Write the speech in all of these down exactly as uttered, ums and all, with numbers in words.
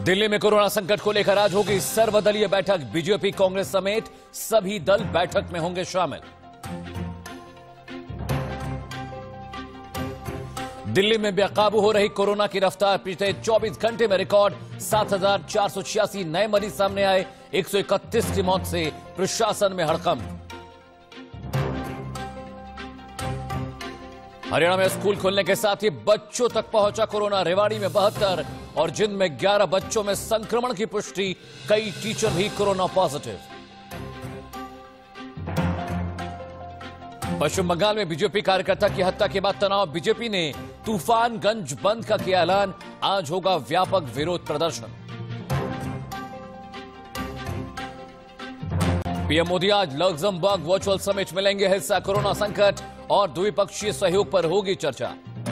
दिल्ली में कोरोना संकट को लेकर आज होगी सर्वदलीय बैठक। बीजेपी, कांग्रेस समेत सभी दल बैठक में होंगे शामिल। दिल्ली में बेकाबू हो रही कोरोना की रफ्तार। पिछले चौबीस घंटे में रिकॉर्ड सात हजार चार सौ छियासी नए मरीज सामने आए। एक सौ इकतीस की मौत से प्रशासन में हड़कंप। हरियाणा में स्कूल खुलने के साथ ही बच्चों तक पहुंचा कोरोना। रेवाड़ी में बहत्तर और जिंद में ग्यारह बच्चों में संक्रमण की पुष्टि। कई टीचर भी कोरोना पॉजिटिव। पश्चिम बंगाल में बीजेपी कार्यकर्ता की हत्या के बाद तनाव। बीजेपी ने तूफानगंज बंद का किया ऐलान। आज होगा व्यापक विरोध प्रदर्शन। पीएम मोदी आज लग्जमबर्ग वर्चुअल समिट में लेंगे हिस्सा। कोरोना संकट और द्विपक्षीय सहयोग पर होगी चर्चा।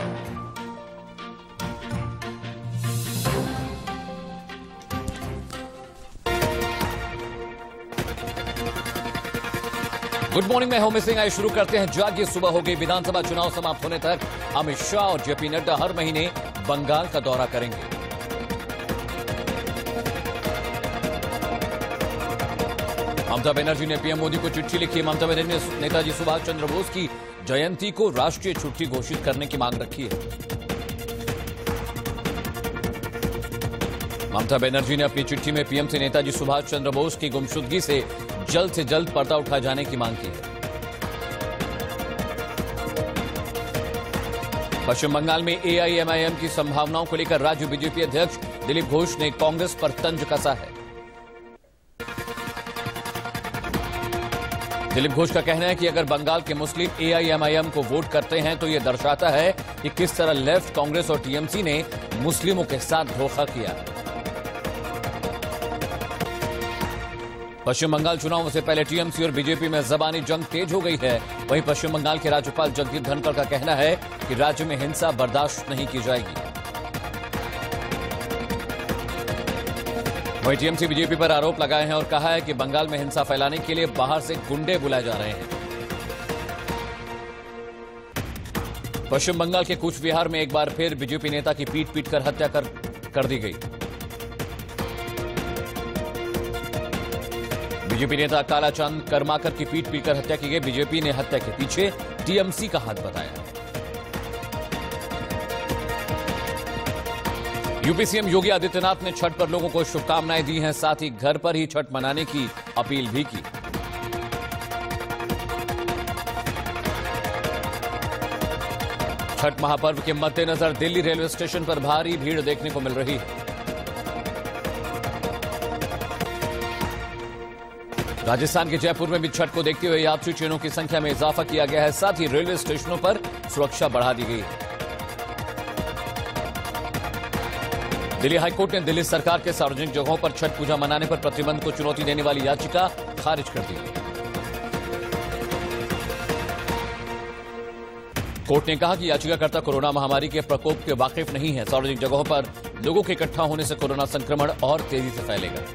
गुड मॉर्निंग में होम सिंह। आइए शुरू करते हैं। जागिए सुबह हो गई। विधानसभा चुनाव समाप्त होने तक अमित शाह और जेपी नड्डा हर महीने बंगाल का दौरा करेंगे। ममता बनर्जी ने पीएम मोदी को चिट्ठी लिखी। ममता बनर्जी ने नेताजी सुभाष चंद्र बोस की जयंती को राष्ट्रीय छुट्टी घोषित करने की मांग रखी है। ममता बनर्जी ने अपनी चिट्ठी में पीएम से नेताजी सुभाष चंद्र बोस की गुमशुदगी से जल्द से जल्द पर्दा उठाए जाने की मांग की है। पश्चिम बंगाल में एआईएमआईएम की संभावनाओं को लेकर राज्य बीजेपी अध्यक्ष दिलीप घोष ने कांग्रेस पर तंज कसा है। दिलीप घोष का कहना है कि अगर बंगाल के मुस्लिम एआईएमआईएम को वोट करते हैं तो यह दर्शाता है कि किस तरह लेफ्ट, कांग्रेस और टीएमसी ने मुस्लिमों के साथ धोखा किया। पश्चिम बंगाल चुनावों से पहले टीएमसी और बीजेपी में जबानी जंग तेज हो गई है। वहीं पश्चिम बंगाल के राज्यपाल जगदीप धनखड़ का कहना है कि राज्य में हिंसा बर्दाश्त नहीं की जाएगी। वहीं टीएमसी बीजेपी पर आरोप लगाए हैं और कहा है कि बंगाल में हिंसा फैलाने के लिए बाहर से गुंडे बुलाए जा रहे हैं। पश्चिम बंगाल के कूच बिहार में एक बार फिर बीजेपी नेता की पीट पीट कर हत्या कर, कर दी गई। बीजेपी नेता कालाचंद कर्माकर की पीट पीट कर हत्या की गई। बीजेपी ने हत्या के पीछे टीएमसी का हाथ बताया। यूपी सीएम योगी आदित्यनाथ ने छठ पर लोगों को शुभकामनाएं दी हैं। साथ ही घर पर ही छठ मनाने की अपील भी की। छठ महापर्व के मद्देनजर दिल्ली रेलवे स्टेशन पर भारी भीड़ देखने को मिल रही है। राजस्थान के जयपुर में भी छठ को देखते हुए यात्री ट्रेनों की संख्या में इजाफा किया गया है। साथ ही रेलवे स्टेशनों पर सुरक्षा बढ़ा दी गई है। दिल्ली हाईकोर्ट ने दिल्ली सरकार के सार्वजनिक जगहों पर छठ पूजा मनाने पर प्रतिबंध को चुनौती देने वाली याचिका खारिज कर दी। कोर्ट ने कहा कि याचिकाकर्ता कोरोना महामारी के प्रकोप के वाकिफ नहीं है। सार्वजनिक जगहों पर लोगों के इकट्ठा होने से कोरोना संक्रमण और तेजी से फैलेगा।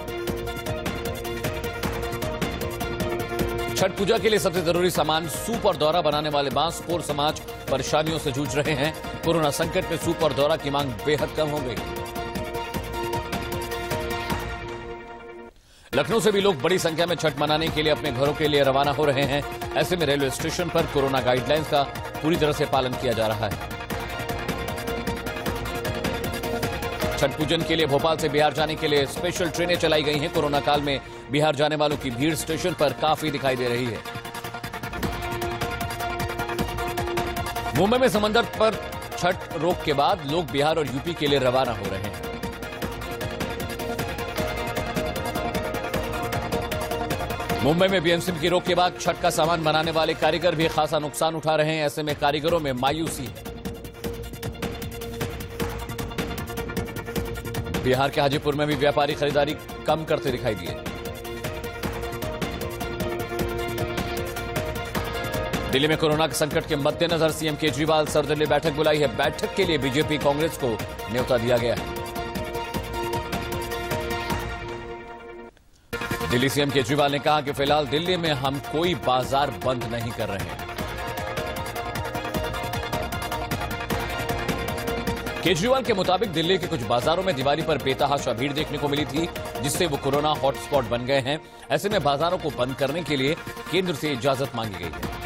छठ पूजा के लिए सबसे जरूरी सामान सूप और दौरा बनाने वाले बांसपोर समाज परेशानियों से जूझ रहे हैं। कोरोना संकट में सूप और दौरा की मांग बेहद कम हो गई। लखनऊ से भी लोग बड़ी संख्या में छठ मनाने के लिए अपने घरों के लिए रवाना हो रहे हैं। ऐसे में रेलवे स्टेशन पर कोरोना गाइडलाइंस का पूरी तरह से पालन किया जा रहा है। छठ पूजन के लिए भोपाल से बिहार जाने के लिए स्पेशल ट्रेनें चलाई गई हैं। कोरोना काल में बिहार जाने वालों की भीड़ स्टेशन पर काफी दिखाई दे रही है। मुंबई में समंदर पर छठ रोक के बाद लोग बिहार और यूपी के लिए रवाना हो रहे हैं। मुंबई में बीएमसी की रोक के बाद छठ का सामान बनाने वाले कारीगर भी खासा नुकसान उठा रहे हैं। ऐसे में कारीगरों में मायूसी है। बिहार के हाजीपुर में भी व्यापारी खरीदारी कम करते दिखाई दिए। दिल्ली में कोरोना के संकट के मद्देनजर सीएम केजरीवाल सर्वदलीय बैठक बुलाई है। बैठक के लिए बीजेपी, कांग्रेस को न्योता दिया गया है। दिल्ली सीएम केजरीवाल ने कहा कि फिलहाल दिल्ली में हम कोई बाजार बंद नहीं कर रहे हैं। केजरीवाल के मुताबिक दिल्ली के कुछ बाजारों में दिवाली पर बेतहाशा भीड़ देखने को मिली थी, जिससे वो कोरोना हॉटस्पॉट बन गए हैं। ऐसे में बाजारों को बंद करने के लिए केंद्र से इजाजत मांगी गई है।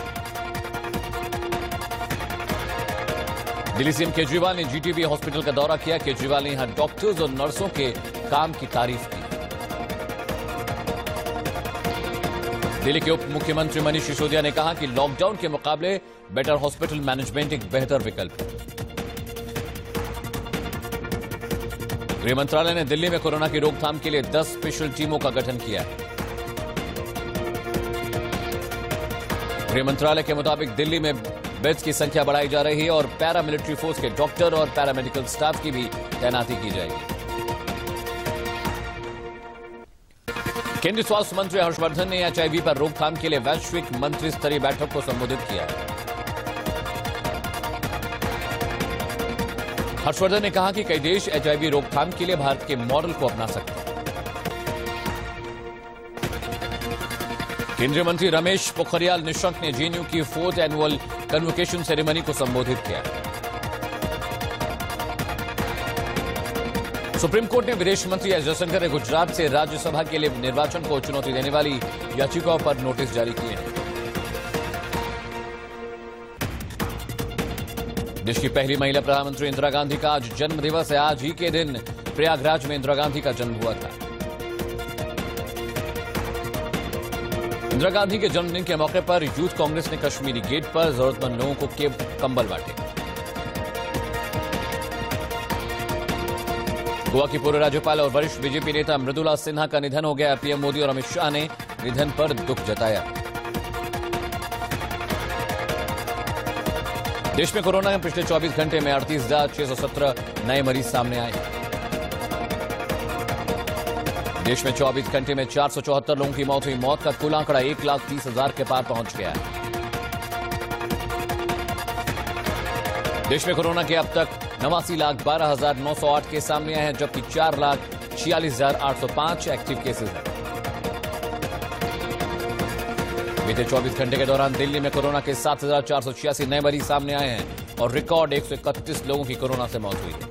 दिल्ली सीएम केजरीवाल ने जीटीबी हॉस्पिटल का दौरा किया। केजरीवाल ने यहां डॉक्टर्स और नर्सों के काम की तारीफ की। दिल्ली के उप मुख्यमंत्री मनीष सिसोदिया ने कहा कि लॉकडाउन के मुकाबले बेटर हॉस्पिटल मैनेजमेंट एक बेहतर विकल्प है। गृह मंत्रालय ने दिल्ली में कोरोना की रोकथाम के लिए दस स्पेशल टीमों का गठन किया है। गृह मंत्रालय के मुताबिक दिल्ली में बेड्स की संख्या बढ़ाई जा रही है और पैरामिलिट्री फोर्स के डॉक्टर और पैरामेडिकल स्टाफ की भी तैनाती की जाएगी। केंद्रीय स्वास्थ्य मंत्री हर्षवर्धन ने एचआईवी पर रोकथाम के लिए वैश्विक मंत्री स्तरीय बैठक को संबोधित किया है। हर्षवर्धन ने कहा कि कई देश एचआईवी रोकथाम के लिए भारत के मॉडल को अपना सकते हैं। केंद्रीय मंत्री रमेश पोखरियाल निशंक ने जेएनयू की फोर्थ एनुअल कन्वोकेशन सेरेमनी को संबोधित किया। सुप्रीम कोर्ट ने विदेश मंत्री एस जयशंकर ने गुजरात से राज्यसभा के लिए निर्वाचन को चुनौती देने वाली याचिकाओं पर नोटिस जारी किए हैं। देश की पहली महिला प्रधानमंत्री इंदिरा गांधी का आज जन्म दिवस है। आज ही के दिन प्रयागराज में इंदिरा गांधी का जन्म हुआ था। इंदिरा गांधी के जन्मदिन के मौके पर यूथ कांग्रेस ने कश्मीरी गेट पर जरूरतमंद लोगों को के कंबल बांटे। गोवा की पूर्व राज्यपाल और वरिष्ठ बीजेपी नेता मृदुला सिन्हा का निधन हो गया। पीएम मोदी और अमित शाह ने निधन पर दुख जताया। देश में कोरोना के पिछले चौबीस घंटे में अड़तीस हजार छह सौ सत्रह नए मरीज सामने आए। देश में चौबीस घंटे में चार सौ चौहत्तर लोगों की मौत हुई। मौत का कुल आंकड़ा एक लाख तीस हजार के पार पहुंच गया है। देश में कोरोना के अब तक नवासी लाख बारह हजार नौ सौ आठ केस सामने आए हैं, जबकि चार लाख छियालीस हजार आठ सौ पांच एक्टिव केसेज हैं। बीते चौबीस घंटे के दौरान दिल्ली में कोरोना के सात हजार चार सौ छियासी नए मरीज सामने आए हैं और रिकॉर्ड एक सौ इकतीस लोगों की कोरोना से मौत हुई है।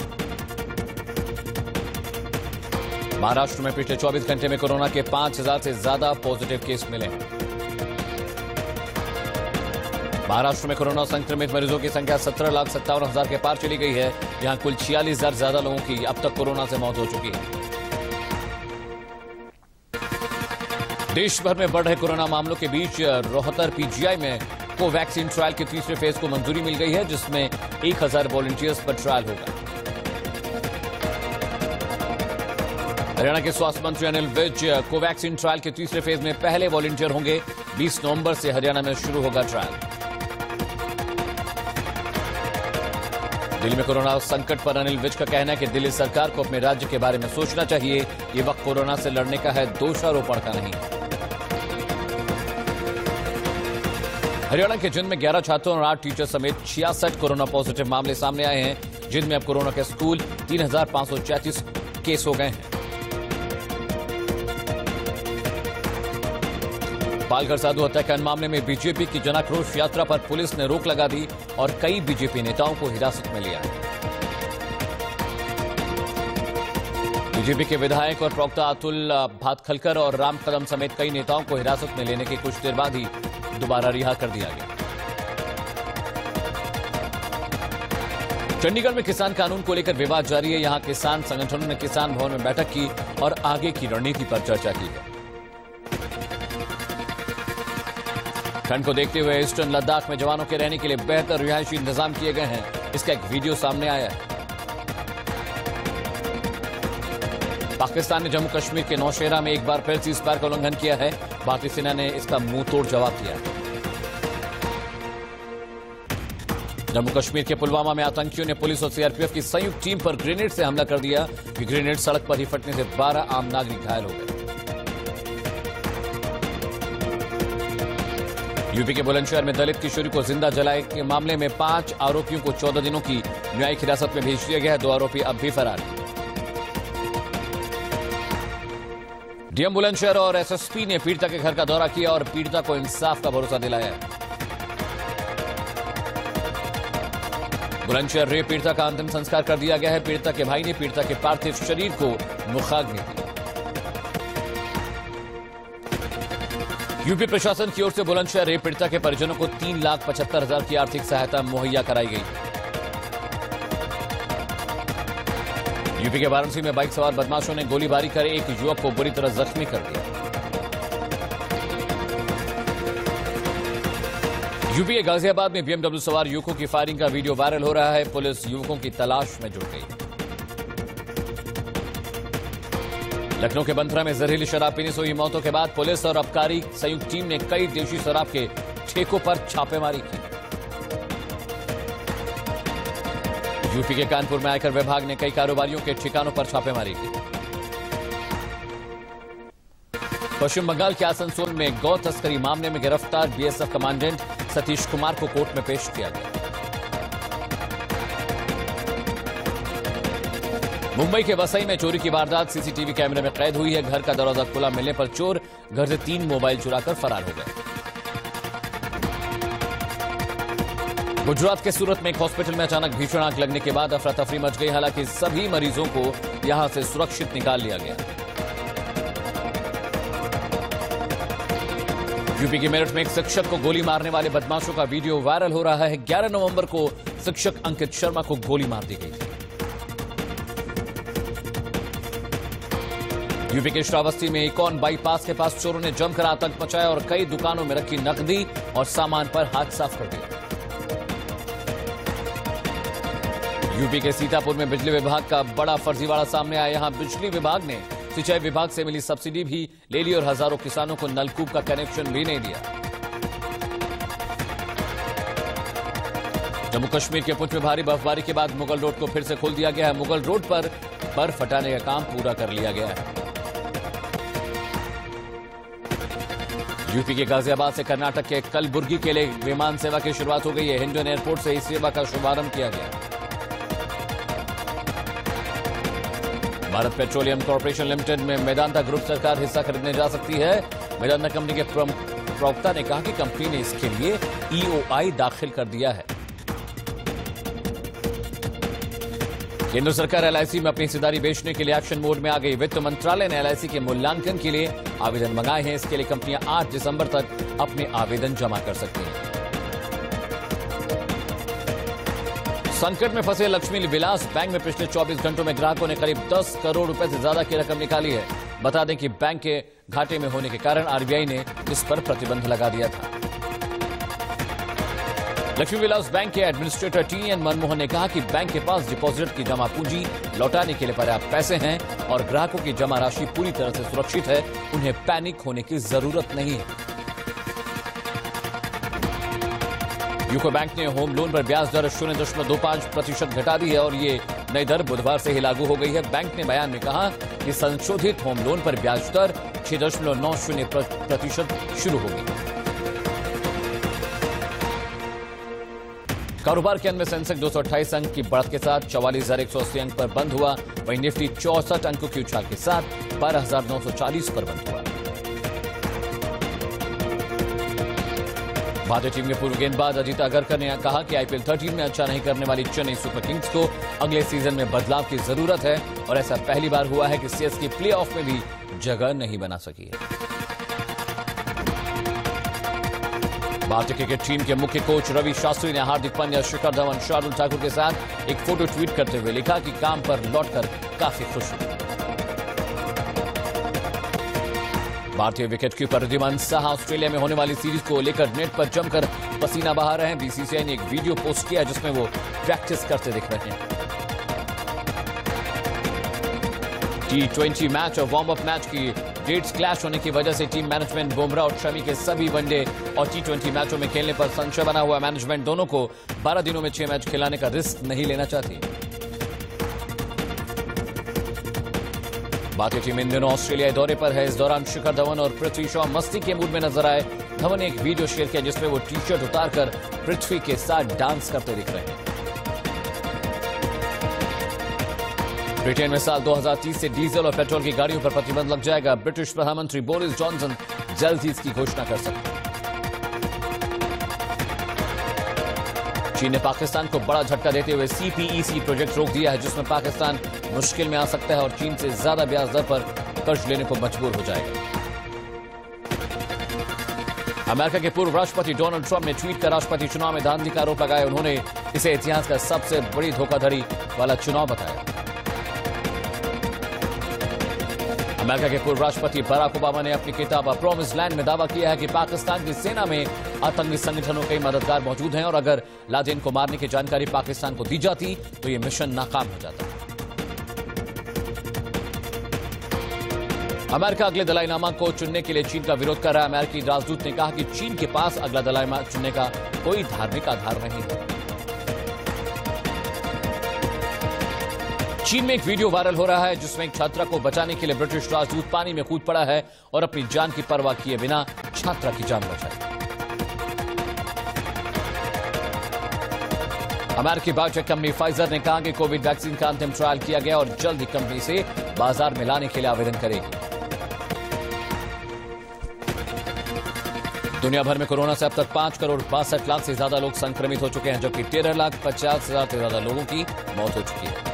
महाराष्ट्र में पिछले चौबीस घंटे में कोरोना के पांच हजार से ज्यादा पॉजिटिव केस मिले हैं। महाराष्ट्र में कोरोना संक्रमित मरीजों की संख्या सत्रह लाख सत्तावन हजार के पार चली गई है। यहां कुल छियालीस हजार ज्यादा लोगों की अब तक कोरोना से मौत हो चुकी है। देश भर में बढ़ रहे कोरोना मामलों के बीच रोहतर पीजीआई में कोवैक्सीन ट्रायल के तीसरे फेज को मंजूरी मिल गई है, जिसमें एक हजार वॉलंटियर्स पर ट्रायल होगा। हरियाणा के स्वास्थ्य मंत्री अनिल विज कोवैक्सीन ट्रायल के तीसरे फेज में पहले वॉलंटियर होंगे। बीस नवंबर से हरियाणा में शुरू होगा ट्रायल। दिल्ली में कोरोना संकट पर अनिल विज का कहना है कि दिल्ली सरकार को अपने राज्य के बारे में सोचना चाहिए। ये वक्त कोरोना से लड़ने का है, दोषारोपण का नहीं। हरियाणा के जिंद में ग्यारह छात्रों और आठ टीचर समेत छियासठ कोरोना पॉजिटिव मामले सामने आए हैं। जिंद में अब कोरोना के स्कूल तीन हजार पांच सौ चैंतीस केस हो गए हैं। पालघर साधु हत्याकांड मामले में बीजेपी की जनाक्रोश यात्रा पर पुलिस ने रोक लगा दी और कई बीजेपी नेताओं को हिरासत में लिया। बीजेपी के विधायक और प्रवक्ता अतुल भातखलकर और राम कदम समेत कई नेताओं को हिरासत में लेने के कुछ देर बाद ही दोबारा रिहा कर दिया गया। चंडीगढ़ में किसान कानून को लेकर विवाद जारी है। यहां किसान संगठनों ने किसान भवन में बैठक की और आगे की रणनीति पर चर्चा की है। ठंड को देखते हुए ईस्टर्न लद्दाख में जवानों के रहने के लिए बेहतर रिहायशी इंतजाम किए गए हैं। इसका एक वीडियो सामने आया है। पाकिस्तान ने जम्मू कश्मीर के नौशेरा में एक बार फिर सीज फायर का उल्लंघन किया है। भारतीय सेना ने इसका मुंहतोड़ जवाब दिया है। जम्मू कश्मीर के पुलवामा में आतंकियों ने पुलिस और सीआरपीएफ की संयुक्त टीम पर ग्रेनेड से हमला कर दिया। कि ग्रेनेड सड़क पर ही फटने से बारह आम नागरिक घायल हो गए। यूपी के बुलंदशहर में दलित किशोरी को जिंदा जलाए के मामले में पांच आरोपियों को चौदह दिनों की न्यायिक हिरासत में भेज दिया गया है। दो आरोपी अब भी फरार हैं। डीएम बुलंदशहर और एसएसपी ने पीड़िता के घर का दौरा किया और पीड़िता को इंसाफ का भरोसा दिलाया। बुलंदशहर रेप पीड़िता का अंतिम संस्कार कर दिया गया है। पीड़िता के भाई ने पीड़िता के पार्थिव शरीर को मुखाग्नि दी। यूपी प्रशासन की ओर से बुलंदशहर रेप पीड़िता के परिजनों को तीन लाख पचहत्तर हजार की आर्थिक सहायता मुहैया कराई गई। यूपी के वाराणसी में बाइक सवार बदमाशों ने गोलीबारी कर एक युवक को बुरी तरह जख्मी कर दिया। यूपी के गाजियाबाद में बीएमडब्ल्यू सवार युवकों की फायरिंग का वीडियो वायरल हो रहा है। पुलिस युवकों की तलाश में जुट गई। लखनऊ के बंथरा में जहरीली शराब पीने से हुई मौतों के बाद पुलिस और आबकारी संयुक्त टीम ने कई देशी शराब के ठेकों पर छापेमारी की। यूपी के कानपुर में आयकर विभाग ने कई कारोबारियों के ठिकानों पर छापेमारी की। पश्चिम बंगाल के आसनसोल में गौ तस्करी मामले में गिरफ्तार बीएसएफ कमांडेंट सतीश कुमार को कोर्ट में पेश किया गया। मुंबई के वसई में चोरी की वारदात सीसीटीवी कैमरे में कैद हुई है। घर का दरवाजा खुला मिलने पर चोर घर से तीन मोबाइल चुराकर फरार हो गए। गुजरात के सूरत में एक हॉस्पिटल में अचानक भीषण आग लगने के बाद अफरा तफरी मच गई। हालांकि सभी मरीजों को यहां से सुरक्षित निकाल लिया गया। यूपी के मेरठ में एक शिक्षक को गोली मारने वाले बदमाशों का वीडियो वायरल हो रहा है। ग्यारह नवंबर को शिक्षक अंकित शर्मा को गोली मार दी गई थी। यूपी के श्रावस्ती में इकॉन बाईपास के पास चोरों ने जमकर आतंक मचाया और कई दुकानों में रखी नकदी और सामान पर हाथ साफ कर दिया। यूपी के सीतापुर में बिजली विभाग का बड़ा फर्जीवाड़ा सामने आया। यहां बिजली विभाग ने सिंचाई विभाग से मिली सब्सिडी भी ले ली और हजारों किसानों को नलकूप का कनेक्शन भी नहीं दिया। जम्मू कश्मीर के पुंछ में भारी बर्फबारी के बाद मुगल रोड को फिर से खोल दिया गया है। मुगल रोड पर बर्फ हटाने का काम पूरा कर लिया गया है। यूपी के गाजियाबाद से कर्नाटक के कलबुर्गी के लिए विमान सेवा की शुरुआत हो गई है। हिंडन एयरपोर्ट से इस सेवा का शुभारंभ किया गया। भारत पेट्रोलियम कॉर्पोरेशन लिमिटेड में मेदांता ग्रुप सरकार हिस्सा खरीदने जा सकती है। मेदांता कंपनी के प्रवक्ता ने कहा कि कंपनी ने इसके लिए ईओआई दाखिल कर दिया है। केंद्र सरकार एलआईसी में अपनी हिस्सेदारी बेचने के लिए एक्शन मोड में आ गई। वित्त मंत्रालय ने एलआईसी के मूल्यांकन के लिए आवेदन मंगाए हैं। इसके लिए कंपनियां आठ दिसंबर तक अपने आवेदन जमा कर सकती हैं। संकट में फंसे लक्ष्मी विलास बैंक में पिछले चौबीस घंटों में ग्राहकों ने करीब दस करोड़ रुपए से ज्यादा की रकम निकाली है। बता दें कि बैंक के घाटे में होने के कारण आरबीआई ने इस पर प्रतिबंध लगा दिया था। लक्ष्मी विलास बैंक के एडमिनिस्ट्रेटर टी एन मनमोहन ने कहा कि बैंक के पास डिपॉजिट की जमा पूंजी लौटाने के लिए पर्याप्त पैसे हैं और ग्राहकों की जमा राशि पूरी तरह से सुरक्षित है। उन्हें पैनिक होने की जरूरत नहीं है। यूको बैंक ने होम लोन पर ब्याज दर शून्य दशमलव दो पांच प्रतिशत घटा दी है और ये नई दर बुधवार से ही लागू हो गई है। बैंक ने बयान में कहा कि संशोधित होम लोन पर ब्याज दर छह दशमलव नौ शून्य प्रतिशत शुरू होगी। कारोबार के अंत में सेंसेक्स दो सौ अट्ठाईस अंक की बढ़त के साथ चौवालीस हजार एक सौ अस्सी अंक पर बंद हुआ। वहीं निफ्टी चौसठ अंकों की उछाल के साथ बारह हजार नौ सौ चालीस पर बंद हुआ। भारतीय टीम के पूर्व गेंदबाज अजीत अगरकर ने कहा कि आईपीएल तेरह में अच्छा नहीं करने वाली चेन्नई सुपर किंग्स को अगले सीजन में बदलाव की जरूरत है और ऐसा पहली बार हुआ है कि सीएसके प्लेऑफ में भी जगह नहीं बना सकी है। भारतीय क्रिकेट टीम के मुख्य कोच रवि शास्त्री ने हार्दिक पांड्या, शिखर धवन, शार्दुल ठाकुर के साथ एक फोटो ट्वीट करते हुए लिखा कि काम पर लौटकर काफी खुश हूं। भारतीय विकेटकीपर रिद्धिमान साहा ऑस्ट्रेलिया में होने वाली सीरीज को लेकर नेट पर जमकर पसीना बहा रहे हैं। बीसीसीआई ने एक वीडियो पोस्ट किया जिसमें वो प्रैक्टिस करते दिख रहे हैं। टी ट्वेंटी मैच और वार्म अप मैच की डेट्स क्लैश होने की वजह से टीम मैनेजमेंट बुमराह और शमी के सभी वनडे और टी ट्वेंटी मैचों में खेलने पर संशय बना हुआ। मैनेजमेंट दोनों को बारह दिनों में छह मैच खिलाने का रिस्क नहीं लेना चाहती। भारतीय टीम इन दिनों ऑस्ट्रेलिया दौरे पर है। इस दौरान शिखर धवन और पृथ्वी शॉ मस्ती के मूड में नजर आए। धवन ने एक वीडियो शेयर किया जिसमें वो टी शर्ट उतारकर पृथ्वी के साथ डांस करते दिख रहे हैं। ब्रिटेन में साल दो हज़ार तीस से डीजल और पेट्रोल की गाड़ियों पर प्रतिबंध लग जाएगा। ब्रिटिश प्रधानमंत्री बोरिस जॉनसन जल्द ही इसकी घोषणा कर सकते हैं। चीन ने पाकिस्तान को बड़ा झटका देते हुए सी पी ई सी प्रोजेक्ट रोक दिया है, जिसमें पाकिस्तान मुश्किल में आ सकता है और चीन से ज्यादा ब्याज दर पर कर्ज लेने को मजबूर हो जाएगा। अमेरिका के पूर्व राष्ट्रपति डोनाल्ड ट्रंप ने ट्वीट कर राष्ट्रपति चुनाव में धांधली का आरोप लगाया। उन्होंने इसे इतिहास का सबसे बड़ी धोखाधड़ी वाला चुनाव बताया। अमेरिका के पूर्व राष्ट्रपति बराक ओबामा ने अपनी किताब अ प्रॉमिस्ड लैंड में दावा किया है कि पाकिस्तान की सेना में आतंकी संगठनों के मददगार मौजूद हैं और अगर लादेन को मारने की जानकारी पाकिस्तान को दी जाती तो यह मिशन नाकाम हो जाता। अमेरिका अगले दलाई लामा को चुनने के लिए चीन का विरोध कर रहा है। अमेरिकी राजदूत ने कहा कि चीन के पास अगला दलाई लामा चुनने का कोई धार्मिक आधार नहीं है। चीन में एक वीडियो वायरल हो रहा है जिसमें एक छात्रा को बचाने के लिए ब्रिटिश राजदूत पानी में कूद पड़ा है और अपनी जान की परवाह किए बिना छात्रा की जान बचाई। अमेरिकी बायोटेक कंपनी फाइजर ने कहा कि कोविड वैक्सीन का अंतिम ट्रायल किया गया और जल्द ही कंपनी से बाजार में लाने के लिए आवेदन करेगी। दुनिया भर में कोरोना से अब तक पांच करोड़ बासठ लाख से ज्यादा लोग संक्रमित हो चुके हैं, जबकि तेरह लाख पचास हजार से ज्यादा लोगों की मौत हो चुकी है।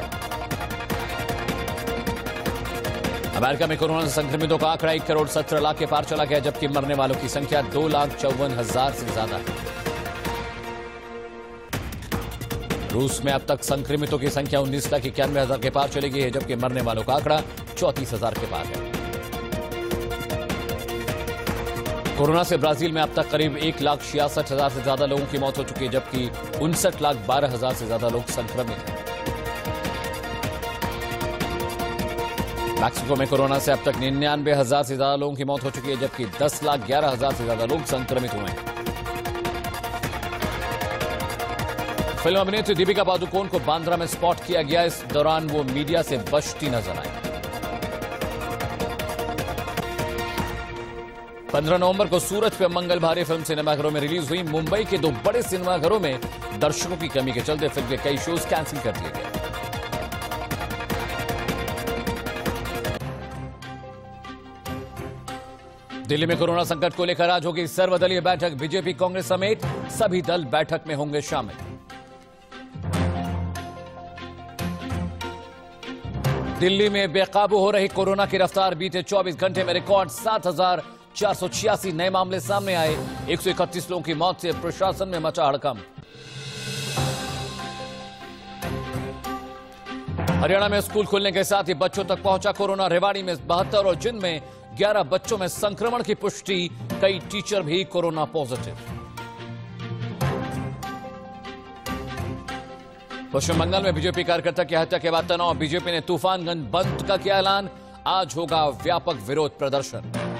अमेरिका में कोरोना से संक्रमितों का आंकड़ा एक करोड़ सत्रह लाख के पार चला गया, जबकि मरने वालों की संख्या दो लाख चौवन हजार से ज्यादा है। रूस में अब तक संक्रमितों की संख्या उन्नीस लाख इक्यानवे हजार के पार चली गई है, जबकि मरने वालों का आंकड़ा चौंतीस हजार के पार है। कोरोना से ब्राजील में अब तक करीब एक लाख छियासठ हजार से ज्यादा लोगों की मौत हो चुकी है, जबकि उनसठ लाख बारह हजार से ज्यादा लोग संक्रमित हैं। मैक्सिको में कोरोना से अब तक निन्यानवे हजार से ज्यादा लोगों की मौत हो चुकी है, जबकि दस लाख ग्यारह हजार से ज्यादा लोग संक्रमित हुए हैं। फिल्म अभिनेत्री दीपिका पादुकोण को बांद्रा में स्पॉट किया गया। इस दौरान वो मीडिया से बचती नजर आई। पंद्रह नवंबर को सूरज पे मंगल भारी फिल्म सिनेमाघरों में रिलीज हुई। मुंबई के दो बड़े सिनेमाघरों में दर्शकों की कमी के चलते फिल्म के कई शोज कैंसिल कर दिए गए। दिल्ली में कोरोना संकट को लेकर आज होगी सर्वदलीय बैठक। बीजेपी, कांग्रेस समेत सभी दल बैठक में होंगे शामिल। दिल्ली में बेकाबू हो रही कोरोना की रफ्तार। बीते चौबीस घंटे में रिकॉर्ड सात हजार चार सौ छियासी नए मामले सामने आए। एक सौ इकतीस लोगों की मौत से प्रशासन में मचा हड़कंप। हरियाणा में स्कूल खुलने के साथ ही बच्चों तक पहुंचा कोरोना। रेवाड़ी में बहत्तर और जिंद में ग्यारह बच्चों में संक्रमण की पुष्टि। कई टीचर भी कोरोना पॉजिटिव। पश्चिम बंगाल में बीजेपी कार्यकर्ता की हत्या के बाद तनाव। बीजेपी ने तूफानगंज बंद का किया ऐलान। आज होगा व्यापक विरोध प्रदर्शन।